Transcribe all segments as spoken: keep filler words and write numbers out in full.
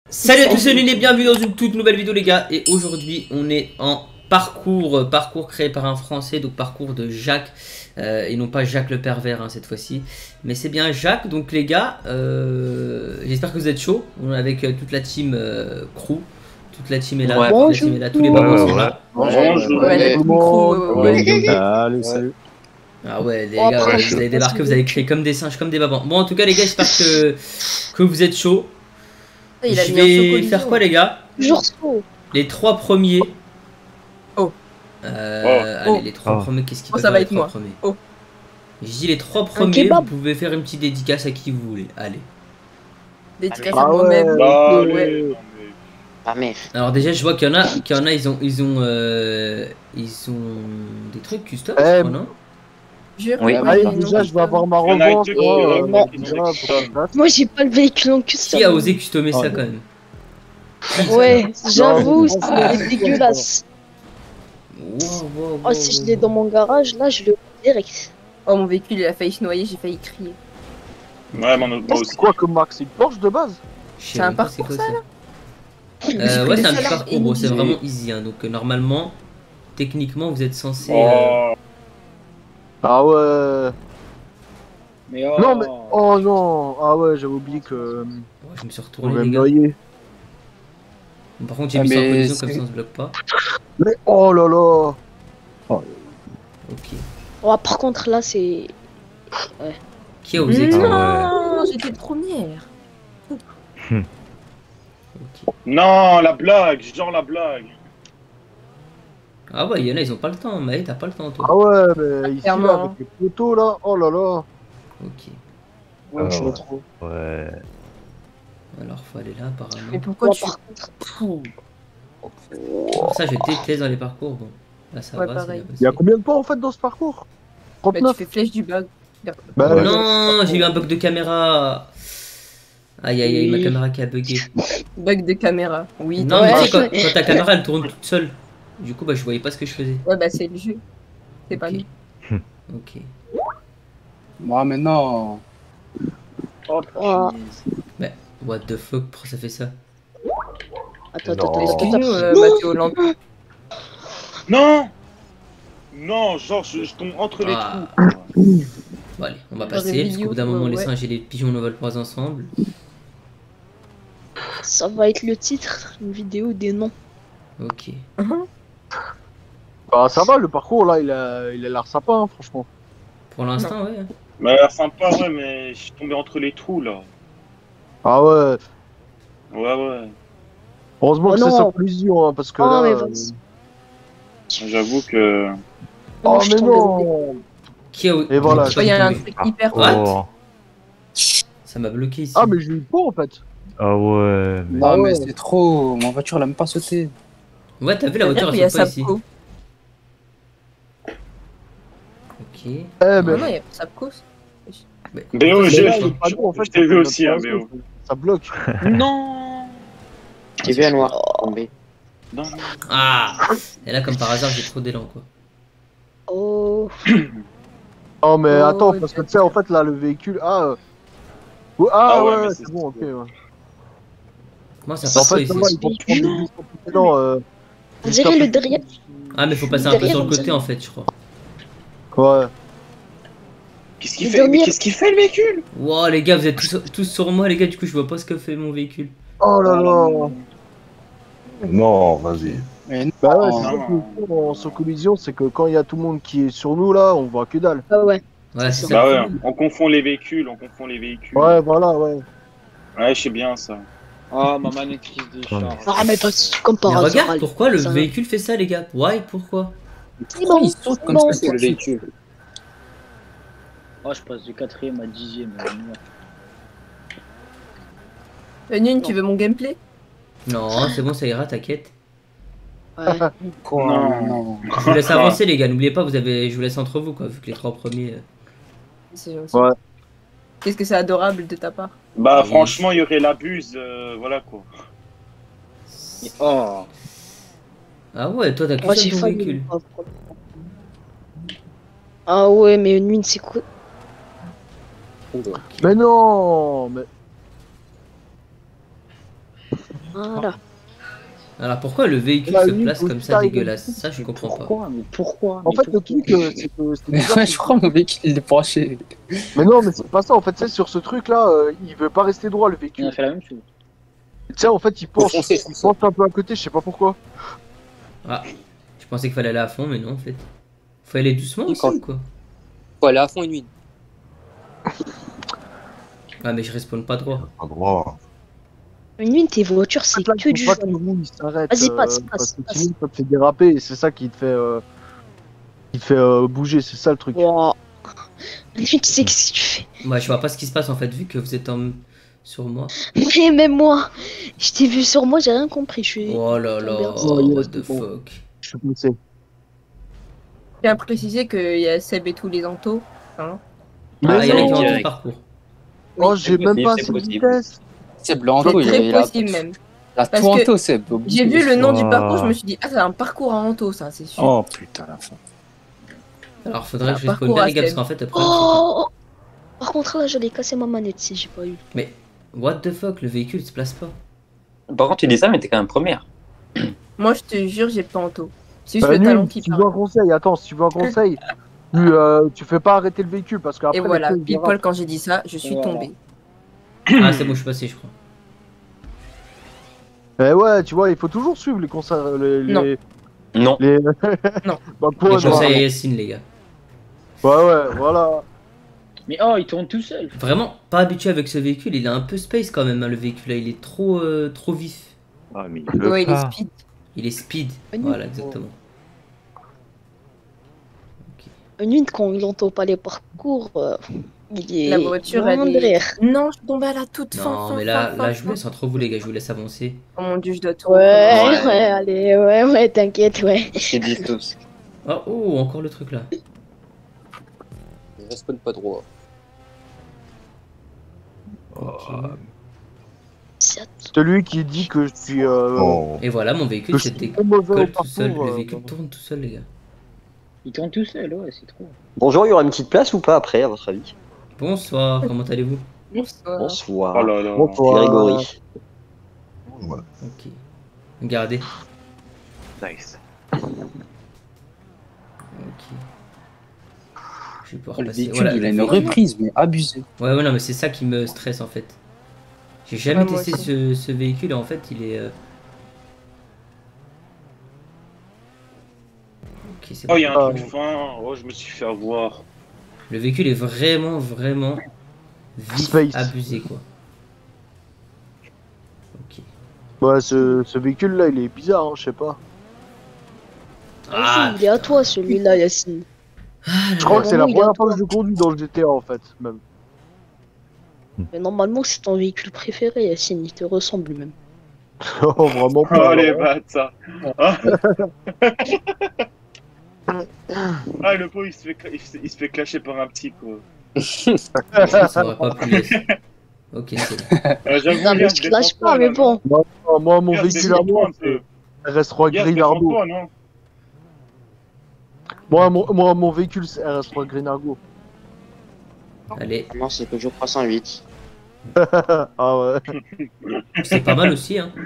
Salut à tous, c'est Nune et bienvenue dans une toute nouvelle vidéo les gars. Et aujourd'hui on est en parcours, parcours créé par un français, donc parcours de Jacques. euh, Et non pas Jacques le pervers hein, cette fois-ci. Mais c'est bien Jacques, donc les gars, euh, j'espère que vous êtes chauds. On est avec euh, toute la team euh, crew. Toute la team est là, Ouais, toute la team est là, tous les babons sont là. Bonjour. Salut, salut. Ah ouais les Oh, gars, après, vous je- allez débarquer, vous allez crier comme des singes, comme des babans. Bon en tout cas les gars, j'espère que, que vous êtes chauds. Il a Je mis un vais chocolat. faire quoi les gars? Toujours chaud. Les trois premiers. Oh. Euh, Oh. Allez, les trois Oh. premiers, qu'est-ce qu'ils Oh, peuvent ça faire, va les être trois moi. premiers Oh. Je dis les trois premiers, vous kebab. pouvez faire une petite dédicace à qui vous voulez. Allez. Dédicace Ah à moi-même. Bah, Ouais. ouais. Ah merde. Alors déjà, je vois qu'il y en a, qu'il y en a, ils ont, ils ont, euh, ils ont des trucs custom, Eh, je crois, non? Jure. Oui. Ouais, Allez, non, déjà, non, je vais avoir ma Il y en a revanche. deux moi, qui- euh, non, déjà, qui ont des faut qu'on custom. fasse. Moi j'ai pas le véhicule en custom. Qui a osé customer ça Ouais. quand même? Ouais, j'avoue, Non, c'est dégueulasse. Wow, wow, wow, Oh, si je wow, l'ai wow. dans mon garage, là je le direct. Oh, mon véhicule il a failli se noyer, j'ai failli crier. Ouais, moi, moi aussi. C'est quoi comme marque? C'est une Porsche de base? Je sais C'est un même pas parcours, quoi, ça, Euh, J'ai ouais, pris c'est des un petit salaires parcours, gros, c'est énormes. vraiment easy, hein, donc euh, normalement, techniquement, vous êtes censé. euh, Oh. Ah ouais. Mais oh. Non, mais. Oh non. Ah ouais, j'avais oublié que. euh, ouais, je me suis On retourné, va les me gars. noyer. Bon, par contre, j'ai Ah, mis ça en mais collision comme c'est- ça on se bloque pas. Mais oh là là. Ok. Oh, par contre là c'est. Qui a osé Non, ça? j'étais première. Ok. Non, la blague, genre la blague. Ah ouais, il y en a, ils ont pas le temps. Mais t'as pas le temps, toi. Ah ouais, mais ici, là, Clairement. avec les photos, là. Oh là là. Ok. Ouais, Ah je ouais. trop. Ouais. Alors, faut aller là, Mais apparemment. pourquoi Oh, tu. par Pouh. Pour ça, je déteste dans les parcours. Bon, là, ça Ouais, va. pareil. c'est Il y a possible. combien de points en fait dans ce parcours? Bah, tu trente-neuf. fais flèche du bug. Bah, Ouais. Non, j'ai eu un bug de caméra. Aïe aïe aïe, ma Oui. caméra qui a bugué. Bug de caméra. Oui, Non, ouais. mais tu sais, quand, quand ta caméra elle tourne toute seule. Du coup, bah, je voyais pas ce que je faisais. Ouais, bah c'est le jeu. C'est pas Ok. nous. Ok. Moi maintenant. Oh, Oh. punaise. What the fuck, pourquoi ça fait ça? Attends, Non. attends, attends, excuse-nous, attends. euh, Mathéo Land. Non. Non, genre, je, je tombe entre les Ah. trous. Bon, allez, on va Dans passer. les Parce qu'au bout d'un vidéos, moment, ouais, les ouais. singes et les pigeons ne veulent pas ensemble. Ça va être le titre, une vidéo des noms. Ok. Bah, ça va, le parcours là, il a il a l'air sympa, hein, franchement. Pour l'instant, ouais. Mais elle a l'air sympa, ouais, mais je suis tombé entre les trous là. Ah ouais. Ouais, ouais. Heureusement Oh que c'est non. sans collision, hein, parce que Oh, là. mais euh, vas-y. J'avoue que. Oh, je mais tombe désolé. non. Qui a. Et voilà. J'ai Oh, il y a un tombé. truc hyper. What? Oh. Ça m'a bloqué ici. Ah, mais j'ai eu peur en fait. Ah ouais. Mais... Non, Ah mais ouais. c'est trop. Ma voiture, elle a même pas sauté. Ouais, t'as vu la voiture, Il y a elle saute pas ici. Sapco. Eh, Ok. Non, mais. non, il y a pas Sapco. Mais- B O, Mais j'ai. là, le panneau, en fait, Je t'ai vu ça aussi, hein, bloque, B O. Ça bloque. Non. J'ai vu un noir tomber. Non. Ah. Et là, comme par hasard, j'ai trop d'élan, quoi. Oh. Non, mais Oh, attends, ouais, parce que tu sais, en fait, là, le véhicule. Ah, euh, ouais, ah, Ah ouais, ouais, mais ouais, c'est c'est bon, ok. Ouais. Moi, ça En passe pas fait, ici. ça va, ils vont prendre des bus compléments, euh, On jusqu'à dirait le plus- derrière. Ah, mais faut passer un peu Derrière, sur le on côté, dirait. en fait, je crois. Ouais. Qu'est-ce qu'il Le fait? Mais dernier- qu'est-ce qu'il fait le véhicule? Wow, les gars, vous êtes tous, tous sur moi, les gars, du coup, je vois pas ce que fait mon véhicule. Oh là là. Non, vas-y. Mais non. Bah ouais, c'est non, ça non. qui est fou en sans collision, c'est que quand il y a tout le monde qui est sur nous là, on voit que dalle. Ah ouais. Ouais, C'est c'est Bah ça. ouais, on confond les véhicules, on confond les véhicules. Ouais, voilà, ouais. Ouais, je sais bien ça. Ah, ma manétrice des chars. Ah, mais pas comme par Mais hasard. regarde, allez. pourquoi le Ça va. véhicule fait ça, les gars? Why? Pourquoi? C'est bon, Il saute c'est comme bon. ça sur le véhicule. Oh, je passe de quatrième à dixième. euh, merde. Euh, Nune, tu veux mon gameplay? Non, c'est bon, ça ira, t'inquiète. Ouais. Quoi? Non. Non. Je vous laisse avancer, les gars, n'oubliez pas, vous avez... je vous laisse entre vous, quoi, vu que les trois premiers... euh, C'est gentil. Ouais. Qu'est-ce que c'est adorable de ta part. Bah Oui. franchement, il y aurait l'abuse, euh, voilà quoi. Oh. Ah ouais, toi, t'as Moi, que j'ai ton failli. véhicule. Ah ouais, mais Nune, c'est quoi? Mais non, mais. Voilà. Alors pourquoi le véhicule Bah, se oui, place faut comme aussi ça arriver. dégueulasse? Ça je comprends pas. Pourquoi? Mais pourquoi? En Mais fait, le pourquoi truc, euh, c'est que c'était Mais bizarre. ouais, je crois mon véhicule il est branché. Mais non, mais c'est pas ça. En fait, tu sais, sur ce truc-là, euh, il veut pas rester droit, le On a véhicule. fait la même chose. Tu sais, en fait, il penche, foncer, il foncer. penche un peu à côté, je sais pas pourquoi. Ah, je pensais qu'il fallait aller à fond, mais non en fait. Faut aller doucement Et aussi quand- ou quoi? Faut aller à fond une nuit. Ah mais je respawn pas droit. Pas droit. Une nuit, tes voitures, En c'est fait, là, que il du faut pas que jaune. le roue, il s'arrête. Vas-y, euh, passe, Parce passe, que passe. sinon, ça te fait déraper et c'est ça qui te fait, euh, qui te fait euh, bouger, c'est ça le truc. Wow. Une nuit, tu sais qu'est-ce que tu fais. Moi je vois pas ce qui se passe en fait vu que vous êtes en... sur moi. Mais même moi, je t'ai vu sur moi, j'ai rien compris. Je suis. Oh là là, Oh, yes, what the bon. fuck. Je suis poussé. Je tiens à préciser qu'il y a Seb et tous les Antos. Hein. Mais Ah, il y en a qui non. ont tout le direct. parcours. Oh, j'ai c'est même possible, pas c'est assez de possible. vitesse. Seb, le Anto, C'est il très il a, possible même. il a Parce tout que Anto, Seb. J'ai vu le nom du Ah. parcours, je me suis dit, ah, c'est un parcours à Anto, ça, c'est sûr. Oh putain, la fin. Alors faudrait Un que je respawn parcours bien à les gars parce Seb. qu'en fait le problème Oh, par contre, là, j'allais casser ma manette si j'ai pas eu. c'est que... Mais what the fuck, le véhicule se place pas. Par contre, tu dis ça, mais t'es quand même première. Moi, je te jure, j'ai pas Anto. C'est juste Bah, le nul, talent qui si tu parle. veux un conseil, attends, si tu veux un conseil, tu, euh, tu fais pas arrêter le véhicule parce qu'après. Et les voilà, pneus, ils pile dérapent. poil quand j'ai dit ça, je suis Voilà. tombée. Ah c'est bon, je suis passé je crois. Eh ouais, tu vois, il faut toujours suivre les conseils. Les, Non. les, Non. les... Non. Bah, quoi, Les non. conseils à Yacine les gars. Ouais, ouais, voilà. Mais oh, il tourne tout seul. Vraiment pas habitué avec ce véhicule, il est un peu space quand même hein, le véhicule là, il est trop euh, trop vif. Ah, mais il veut Ouais, il est pas. speed. Il est speed. Une Voilà exactement. Une nuit, quand il entend pas les parcours, euh, il est. La voiture, loin elle de est- rire. Non, je suis tombée à la toute fin. Non fin, mais là, fin, là fin, je vous fin. laisse entre vous les gars, je vous laisse avancer. Oh mon dieu, je dois tout. Ouais, recommencer. ouais, allez, ouais, ouais, t'inquiète, ouais. Ils disent tous. Oh, oh encore le truc là. Je respawn pas droit. Ok. C'est à- Celui qui dit que je suis. Euh, Oh. Et voilà mon que véhicule je suis c'était trop mauvais au colle tout parcours. seul, le euh, véhicule tourne tout seul les gars. Il tourne tout seul, ouais, c'est trop. Bonjour, il y aura une petite place ou pas après, à votre avis? Bonsoir, comment allez-vous? Bonsoir. Bonsoir. Oh là là. Bonsoir. C'est Grégory. Ouais. Ok. Regardez. Nice. Ok. Je vais pouvoir Oh, le passer. véhicule, Voilà, il a le une véhicule. reprise, mais abusée. Ouais, ouais, non, mais c'est ça qui me stresse en fait. J'ai jamais Ouais, moi testé ce, ce véhicule et en fait il est. euh, Ok, c'est Oh, bon. il y a un Ah, truc fin. Oh, je me suis fait avoir. Le véhicule est vraiment, vraiment vif, Space. abusé quoi. Ok. Ouais, ce, ce véhicule-là, il est bizarre, hein, je sais pas. Ah, Vas-y, il est à toi celui-là, Yacine. Je crois que c'est la Normalement, il est première à fois toi. que je conduis dans le G T A en fait, même. Mais normalement, c'est ton véhicule préféré, Yacine. Il te ressemble même. Oh, vraiment Oh, pas. les bâtards. Ah. Ah, le pot, il se fait, cla- il se, il se fait clasher par un petit, quoi. ça aurait pas pu laisser. Ok, c'est bon. Euh, J'avoue, Non, mais regarde, je clash défends-toi, pas, mais là, bon. Moi, moi, mon Regarde, véhicule à défends-toi moi, un peu. c'est R S trois Regarde, Green Argo. défends-toi, non? Moi, mon, moi, mon véhicule, c'est R S trois Green Argo. Allez, Moi, c'est Peugeot trois cent huit. Ah ouais. c'est pas mal aussi hein.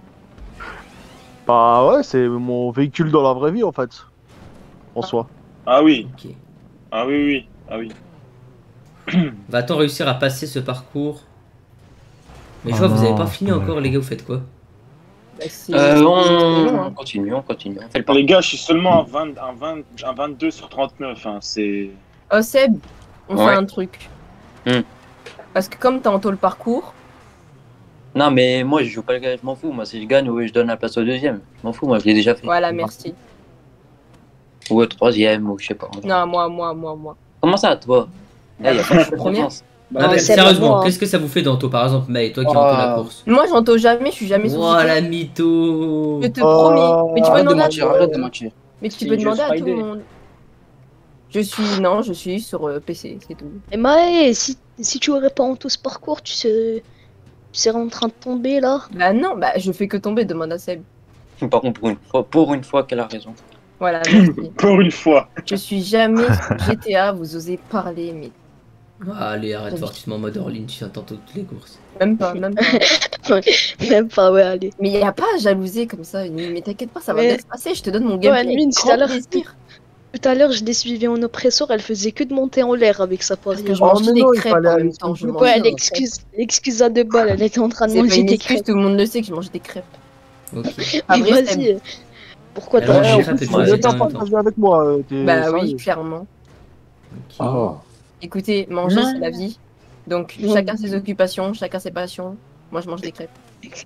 Bah ouais, c'est mon véhicule dans la vraie vie en fait. En soi. Ah oui, Ok. ah oui, oui, ah oui. Va-t-on réussir à passer ce parcours? Mais je Oh vois, vous avez non, pas fini ouais. encore les gars, vous faites quoi? Bah, c'est- Euh, c'est long, on... hein. on continue, on continue. On fait le Les parcours. gars, je suis seulement à, vingt, à, vingt, à vingt-deux sur trente-neuf, hein, c'est... Oh Seb, on Ouais. fait un truc. Hmm. Parce que comme t'as en le parcours, Non, mais moi, je joue pas le gars, je m'en fous. Moi, si je gagne, oui, je donne la place au deuxième. Je m'en fous, moi, je l'ai déjà fait. voilà, merci. Ou au troisième, ou je sais pas. Non, moi, moi, moi, moi. Comment ça, toi? Là, y a pas de Première. confiance. Non, Ah, mais c'est sérieusement, pas moi. qu'est-ce que ça vous fait d'Anto par exemple, May, toi qui Ah. entoure la course? Moi, j'entends jamais, je suis jamais sur Oh G T A. la mytho! Je te Oh. promets. Mais tu peux Arrête de demander à mentir, tout le arrête de monde. mentir. Mais tu C'est peux Just demander à tout Friday. le monde. Je suis. Non, je suis sur euh, P C, c'est tout. Mais Maë, si, si tu aurais pas en tout ce parcours, tu serais, tu serais en train de tomber là. Bah non, bah je fais que tomber, demande à Seb. Par contre, pour une fois, pour une fois qu'elle a raison. Voilà, merci. Pour une fois. Je suis jamais sur G T A, vous osez parler, mais Allez, arrête fort, tu te mets en mode all-in, tu attends toutes les courses. Même pas, même pas. Même pas, ouais, allez. Mais il n'y a pas à jalouser comme ça, Nuit. Mais t'inquiète pas, ça va Mais- bien se passer. Je te donne mon Ouais, gameplay. Nuit, avec tout grand à l'heure, plaisir. tout à l'heure, je l'ai suivi en oppresseur, elle faisait que de monter en l'air avec sa Parce que poitrine. je Oh, mangeais mais des non, il crêpes fallait en aller même temps. Je expliquer. mangeais Ouais, des l'excuse, l'excuse à deux balles, elle était en train de C'est pas manger une des excuse, crêpes. tout le monde le sait que je mangeais des crêpes. Ok. Ah, Mais vrai, vas-y, pourquoi Elle t'as mange Ouais, des en crêpes plus, et tu puis voulais elle pas était en même temps. partager avec moi. euh, t'es Bah sérieux. oui, clairement. Ok. Oh. Écoutez, manger, Non. c'est la vie. Donc, Non. chacun ses occupations, chacun ses passions. Moi, je mange des crêpes.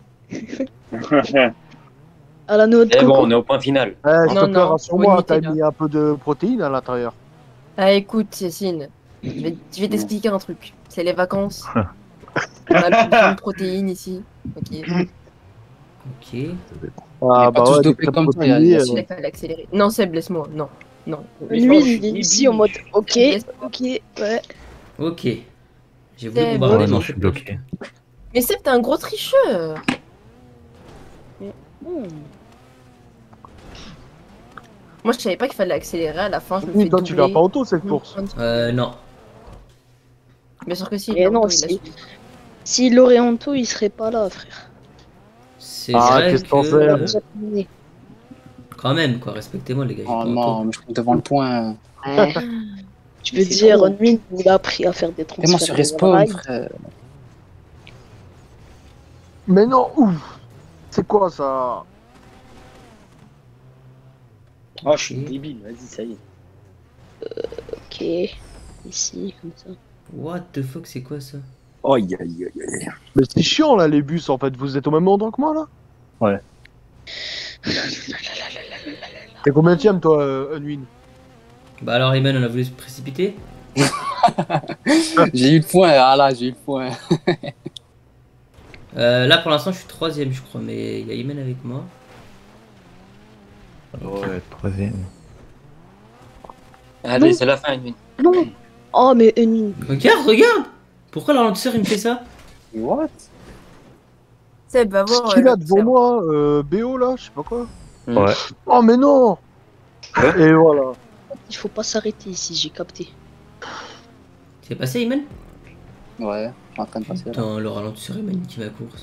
à la noix de Eh bon, coco. on est au point final. Eh, s'il Non, te plaît, non, rassure-moi, au t'as Nutella. mis un peu de protéines à l'intérieur. Ah, écoute, Yacine, je vais, je vais t'expliquer un truc. C'est les vacances. On a plus besoin de protéines ici. Ok. Ok. Ah, pas tous ouais, dopés des comme toi, protéines, Yann. euh, Il fallait accélérer. Non, Seb, laisse-moi. Non, non. Nuit, il est ici en mode ok, ok, ouais. Ok. J'ai voulu C'est bombarder, Ouais, mais non, en je suis fait, bloqué. Mais Seb, t'es un gros tricheur. Hmm. Moi, je savais pas qu'il fallait accélérer à la fin. Je me Oui, fais toi, tu doubler. l'as pas auto cette course. Euh, non. Bien sûr que si. Mais il a non, auto, il l'a si- suivi. S'il l'aurait en tout, il serait pas là, frère. C'est Ah, vrai qu'est-ce qu'on que... fait, Il a là déjà terminé. Quand même, quoi, respectez-moi les gars. j'ai Oh pas non, autant. mais je suis devant le point. Tu veux C'est dire, trop. Nuit, il a appris à faire des Fais-moi sur transferts. respawn, rail. frère. Mais non, ouf. C'est quoi ça? Oh, je suis débile, vas-y, ça y est. Ok, ici, comme ça. What the fuck, c'est quoi ça? Aïe, aïe, aïe, aïe. Mais c'est chiant là, les bus en fait. Vous êtes au même endroit que moi là? Ouais. T'es combien de toi, euh, Unwin? Bah alors, Iman, on a voulu se précipiter? J'ai eu le point, ah là, j'ai eu le point. Euh, là, pour l'instant, je suis troisième, je crois, mais il y a Iman avec moi. Ouais, troisième. Allez, Non. c'est la fin, Nuit. Non. Oh, mais Nuit. Regarde, regarde! Pourquoi le ralentisseur il me fait ça? What? Seb, va voir. Qui euh, là le devant cerveau. moi? euh, B O là? Je sais pas quoi. Ouais. Oh mais non! Et voilà. Il faut pas s'arrêter ici, j'ai capté. C'est passé, Iman? Ouais, je suis en train de passer là. Putain, le ralentisseur il m'a niqué ma course.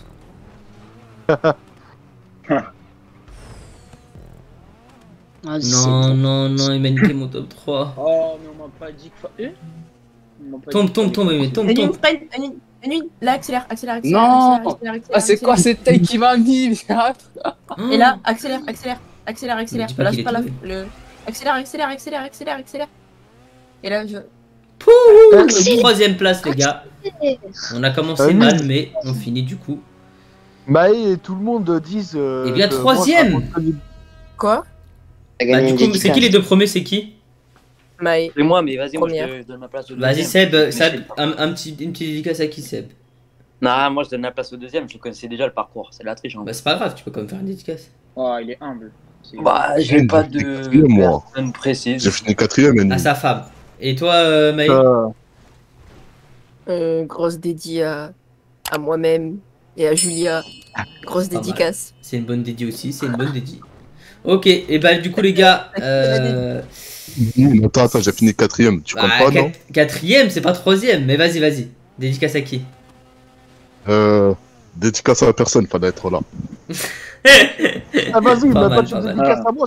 Ah, c'est Non, bon. non, non, il m'a niqué mon top trois. Oh, mais on m'a pas dit que. fa- Eh On m'a pas Tombe, dit tombe, qu'il tombe, fallait mais tombe, Nuit, tombe. freine, Nuit, Nuit, là, accélère, accélère, accélère. Non. accélère, accélère, accélère, Ah, c'est quoi accélère. cette taille qui m'a mis? Et là, accélère, accélère, accélère, accélère. dis pas Lâche qu'il est pas la. tombé. Le... Accélère, accélère, accélère, accélère, accélère. Et là, je. Pouh, Accélère. troisième place, les gars. On a commencé Ah oui. mal, mais on finit du coup. Bah et tout le monde disent. euh, Eh bien, que moi, troisième. je raconte que des- Quoi? T'as Bah, gagné du une coup, c'est dédicace. qui les deux premiers? C'est qui? Maë. C'est moi, mais vas-y, moi, je, Première. te- je donne ma place au Vas-y, deuxième. Seb, Mais Seb je sais pas. un, un petit, une petite dédicace à qui, Seb? Non, moi, je donne la place au deuxième. Je connaissais déjà le parcours. C'est la triche. Hein. Bah, c'est pas grave, tu peux quand même faire une dédicace. Oh, il est humble. C'est- Bah, j'ai pas de Quatrième, moi. personne précise. J'ai fini quatrième, Annie. À sa femme. Et toi, euh, Maë? Euh, Euh, grosse dédie à, à moi-même et à Julia. Grosse Pas mal. dédicace. C'est une bonne dédie aussi, c'est une bonne dédie. Ok, et bah du coup les gars, euh... Mmh, attends, attends, j'ai fini quatrième. Tu bah, comptes pas, non? quat- quatrième, c'est pas troisième, mais vas-y, vas-y. Dédicace à qui? Euh. Dédicace à la personne, fallait être là. Ah vas-y, Pas bah mal, toi tu pas me mal. dédicaces à moi,